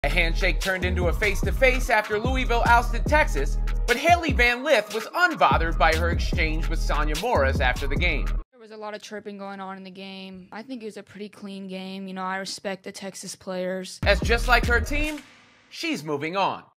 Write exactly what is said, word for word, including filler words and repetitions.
A handshake turned into a face-to-face after Louisville ousted Texas, but Haley Van Lith was unbothered by her exchange with Sonia Morris after the game. There was a lot of tripping going on in the game. I think it was a pretty clean game. You know, I respect the Texas players. As just like her team, she's moving on.